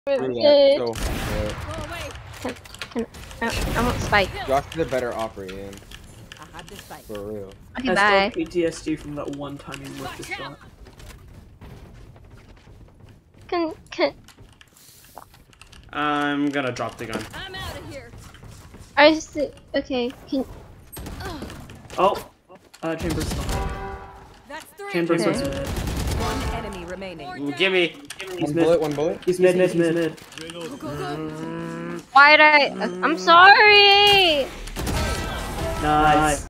Good. So good. I want Spike. Josh is a better operator, Ian. I have this fight. For real. Okay, I bye. still PTSD from that one time he whipped his shot. Can I'm gonna drop the gun. I'm out of here. I just okay? Can Oh, Chambers. That's three. Chambers Okay. was mid. One enemy remaining. Gimme. He's One mid. bullet. He's mid. Go, go, go. why did I? I'm sorry. Nice.